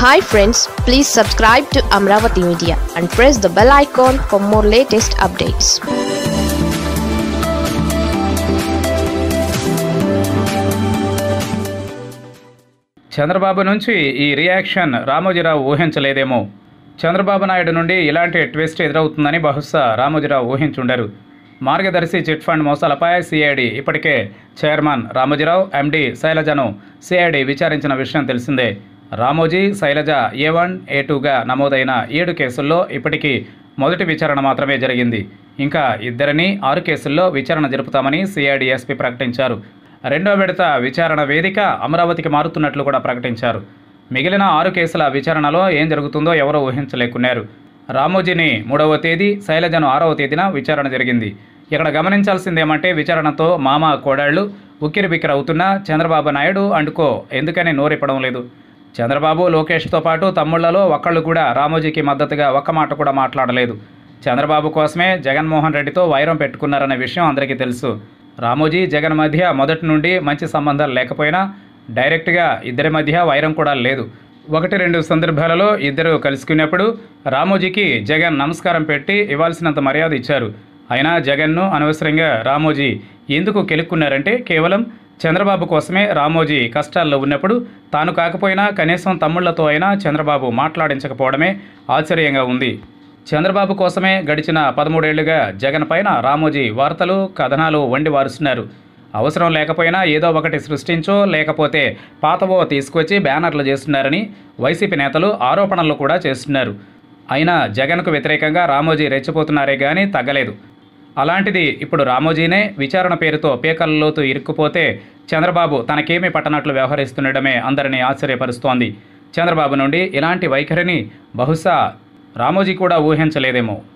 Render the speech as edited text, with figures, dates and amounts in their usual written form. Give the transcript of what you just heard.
Hi friends, please subscribe to Amaravathi Media and press the bell icon for more latest updates. Chandrababu నుంచి ఈ reaction Ramoji Rao ఊహించలేదేమో. చంద్రబాబు నాయుడు నుండి ఇలాంటి twist ఎదురవుతుందని బహుశా రామోజీ రావు ఊహించుండరు. మార్గదర్శి చిట్ ఫండ్ మోసాలపై సిఐడి ఇప్పటికే చైర్మన్ రామోజీ రావు, ఎండి శైలజను సిఐడి విచారించిన విషయం తెలిసిందే. రామోజీ, శైలజ A1, A2గా నమోదైన 7 కేసుల్లో ఇప్పటికీ మొదటి విచారణ మాత్రమే జరిగింది. ఇంకా ఇద్దరిని 6 కేసుల్లో విచారణ జరుపుతామని సిఐడి ఎస్పీ ప్రకటించారు. రెండో విడత విచారణ వేదిక అమరావతికి మారుతున్నట్లు కూడా ప్రకటించారు. మిగిలిన 6 కేసుల విచారణలో ఏం జరుగుతుందో ఎవరూ ఊహించలేకున్నారు. రామోజీని 3వ తేదీ, శైలజను 6వ తేదీన విచారణ జరిగింది. ఇక్కడ గమనించాల్సిందేమంటే విచారణతో మామ కోడాళ్లు ఉక్కిరిబిక్కిరి అవుతున్నా చంద్రబాబు నాయుడు అండుకో ఎందుకని నోరిప్పడం లేదు. చంద్రబాబు, లోకేష్తో పాటు తమ్ముళ్లలో ఒక్కళ్ళు కూడా రామోజీకి మద్దతుగా ఒక్క మాట కూడా మాట్లాడలేదు. చంద్రబాబు కోసమే జగన్మోహన్ రెడ్డితో వైరం పెట్టుకున్నారనే విషయం అందరికీ తెలుసు. రామోజీ, జగన్ మధ్య మొదటి నుండి మంచి సంబంధాలు లేకపోయినా డైరెక్ట్గా ఇద్దరి మధ్య వైరం కూడా లేదు. 1-2 సందర్భాలలో ఇద్దరు కలుసుకున్నప్పుడు రామోజీకి జగన్ నమస్కారం పెట్టి ఇవ్వాల్సినంత మర్యాద ఇచ్చారు. అయినా జగన్ను అనవసరంగా రామోజీ ఎందుకు కెలుక్కున్నారంటే కేవలం చంద్రబాబు కోసమే. రామోజీ కష్టాల్లో ఉన్నప్పుడు తాను కాకపోయినా కనీసం తమ్ముళ్లతో అయినా చంద్రబాబు మాట్లాడించకపోవడమే ఆశ్చర్యంగా ఉంది. చంద్రబాబు కోసమే గడిచిన 13 ఏళ్లుగా జగన్ పైన రామోజీ వార్తలు, కథనాలు వండి వారుస్తున్నారు. అవసరం లేకపోయినా ఏదో ఒకటి సృష్టించో లేకపోతే పాతవో తీసుకొచ్చి బ్యానర్లు చేస్తున్నారని వైసీపీ నేతలు ఆరోపణలు కూడా చేస్తున్నారు. అయినా జగన్కు వ్యతిరేకంగా రామోజీ రెచ్చిపోతున్నారే కానీ తగ్గలేదు. అలాంటిది ఇప్పుడు రామోజీనే విచారణ పేరుతో పీకల్లోతు ఇరుక్కుపోతే చంద్రబాబు తనకేమీ పట్టనట్లు వ్యవహరిస్తుండడమే అందరినీ ఆశ్చర్యపరుస్తోంది. చంద్రబాబు నుండి ఇలాంటి వైఖరిని బహుశా రామోజీ కూడా ఊహించలేదేమో.